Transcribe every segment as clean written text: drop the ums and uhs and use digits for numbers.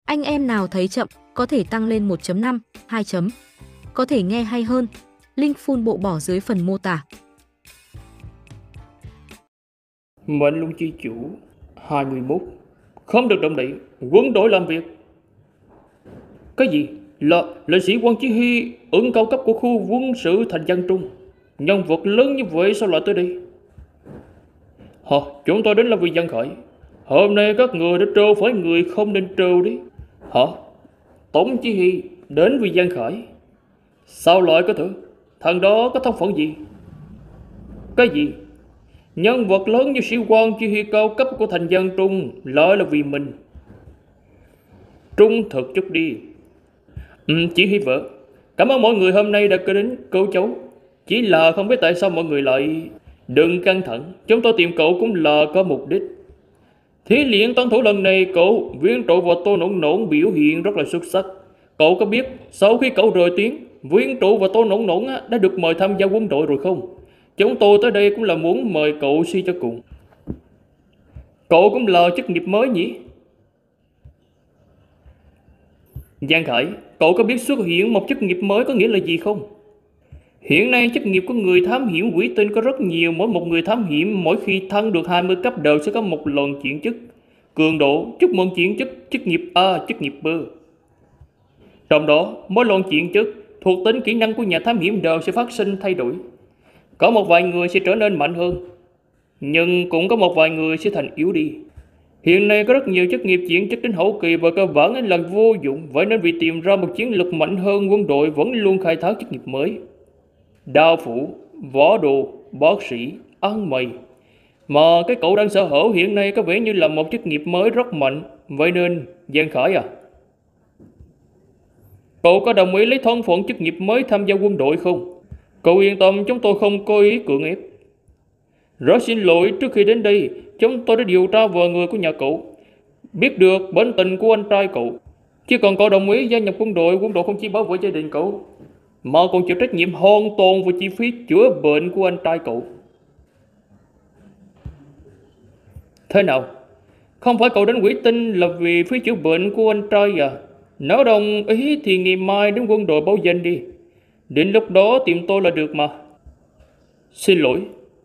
Anh em nào thấy chậm, có thể tăng lên 1.5, 2 chấm. Có thể nghe hay hơn. Link full bộ bỏ dưới phần mô tả. Mệnh luân chi chủ 21. Không được động đậy, quân đội làm việc. Cái gì? Là lệnh sĩ Quan Chí Hy, ứng cao cấp của khu quân sự thành Giang Trung. Nhân vật lớn như vậy sao lại tới đây? Chúng tôi đến là vì Giang Khởi. Hôm nay các người đã trêu phải người không nên trêu đấy. Tổng Chí Hy đến vì Giang Khởi. Sao lại có thể? Thằng đó có thân phận gì? Cái gì? Nhân vật lớn như sĩ quan Chí Hy cao cấp của thành Giang Trung lại là vì mình. Trung thực chút đi. Chỉ Hy vợ, cảm ơn mọi người hôm nay đã đến cứu cháu. Chỉ là không biết tại sao mọi người lại... Đừng căng thẳng, chúng tôi tìm cậu cũng là có mục đích. Thí luyện toán thủ lần này cậu Viên Trụ và Tô Nổn Nổn biểu hiện rất là xuất sắc. Cậu có biết sau khi cậu rời tiếng, Viên Trụ và Tô Nổn Nổn đã được mời tham gia quân đội rồi không? Chúng tôi tới đây cũng là muốn mời cậu suy cho cùng. Cậu cũng là chức nghiệp mới nhỉ? Giang Khải, cậu có biết xuất hiện một chức nghiệp mới có nghĩa là gì không? Hiện nay chức nghiệp của người thám hiểm quỷ tinh có rất nhiều. Mỗi một người thám hiểm mỗi khi thăng được 20 cấp đều sẽ có một lần chuyển chức. Cường độ, chúc mừng chuyển chức, chức nghiệp A, chức nghiệp B. Trong đó, mỗi lần chuyển chức, thuộc tính kỹ năng của nhà thám hiểm đều sẽ phát sinh thay đổi. Có một vài người sẽ trở nên mạnh hơn, nhưng cũng có một vài người sẽ thành yếu đi. Hiện nay có rất nhiều chức nghiệp chuyển chức đến hậu kỳ và cơ bản là vô dụng. Vậy nên vì tìm ra một chiến lược mạnh hơn, quân đội vẫn luôn khai thác chức nghiệp mới. Đao phủ, võ đồ, bác sĩ, ăn mày. Mà cái cậu đang sở hữu hiện nay có vẻ như là một chức nghiệp mới rất mạnh. Vậy nên, Giang Khải à, cậu có đồng ý lấy thân phận chức nghiệp mới tham gia quân đội không? Cậu yên tâm, chúng tôi không có ý cưỡng ép. Rất xin lỗi, trước khi đến đây, chúng tôi đã điều tra về người của nhà cậu, biết được bệnh tình của anh trai cậu. Chỉ cần cậu đồng ý gia nhập quân đội không chỉ bảo vệ gia đình cậu, mà còn chịu trách nhiệm hoàn toàn về chi phí chữa bệnh của anh trai cậu. Thế nào? Không phải cậu đến quỷ tinh là vì phí chữa bệnh của anh trai à? Nếu đồng ý thì ngày mai đến quân đội báo danh đi. Đến lúc đó tìm tôi là được mà. Xin lỗi,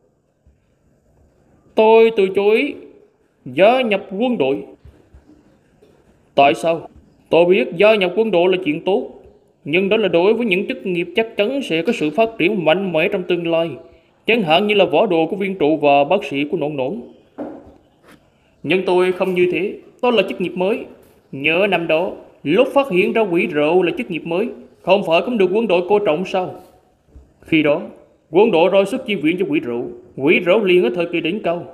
tôi từ chối gia nhập quân đội. Tại sao? Tôi biết gia nhập quân đội là chuyện tốt, nhưng đó là đối với những chức nghiệp chắc chắn sẽ có sự phát triển mạnh mẽ trong tương lai, chẳng hạn như là võ đồ của Viên Trụ và bác sĩ của Nổn Nổn. Nhưng tôi không như thế, đó là chức nghiệp mới. Nhớ năm đó, lúc phát hiện ra quỷ rượu là chức nghiệp mới, không phải cũng được quân đội coi trọng sao? Khi đó, quân đội roi sức chi viện cho quỷ rượu liền ở thời kỳ đỉnh cao.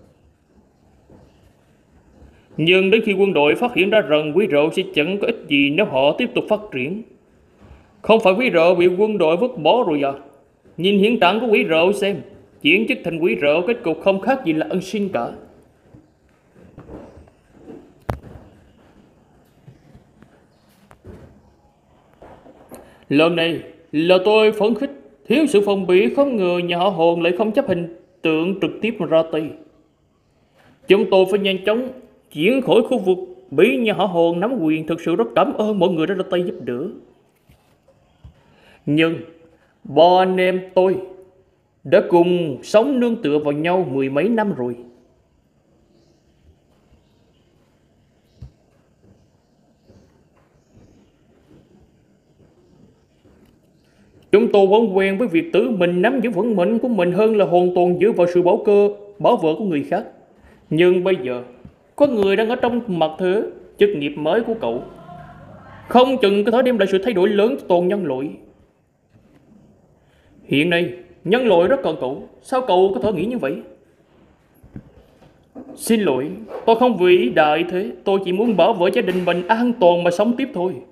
Nhưng đến khi quân đội phát hiện ra rằng quỷ rượu sẽ chẳng có ích gì nếu họ tiếp tục phát triển. Không phải quỷ rượu bị quân đội vứt bỏ rồi à? Nhìn hiện trạng của quỷ rượu xem, chuyển chức thành quỷ rượu kết cục không khác gì là ân sinh cả. Lần này là tôi phấn khích, thiếu sự phòng bị, không ngờ nhà họ Hồn lại không chấp hình tượng trực tiếp mà ra tay. Chúng tôi phải nhanh chóng chuyển khỏi khu vực bị nhà họ Hồn nắm quyền. Thực sự rất cảm ơn mọi người đã ra tay giúp đỡ. Nhưng ba anh em tôi đã cùng sống nương tựa vào nhau mười mấy năm rồi. Chúng tôi vẫn quen với việc tự mình nắm giữ vận mệnh của mình hơn là hoàn toàn dựa vào sự bảo vệ của người khác. Nhưng bây giờ có người đang ở trong mặt thế chức nghiệp mới của cậu, không chừng có thể đem lại sự thay đổi lớn cho toàn nhân loại. Hiện nay nhân loại rất cần cậu, sao cậu có thể nghĩ như vậy? Xin lỗi, tôi không vì ý đại thế, tôi chỉ muốn bảo vệ gia đình mình an toàn mà sống tiếp thôi.